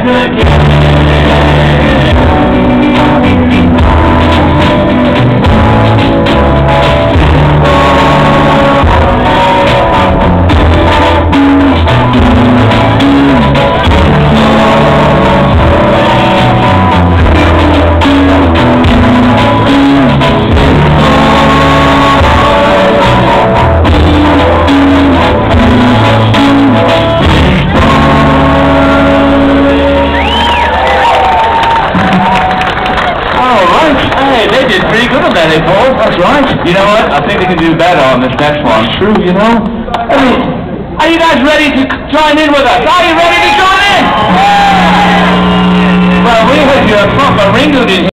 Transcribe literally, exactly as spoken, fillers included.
That's right. You know what? I think they can do better on this next one. True, you know? I mean, are you guys ready to join in with us? Are you ready to join in? Well, we heard you're a proper ringleader.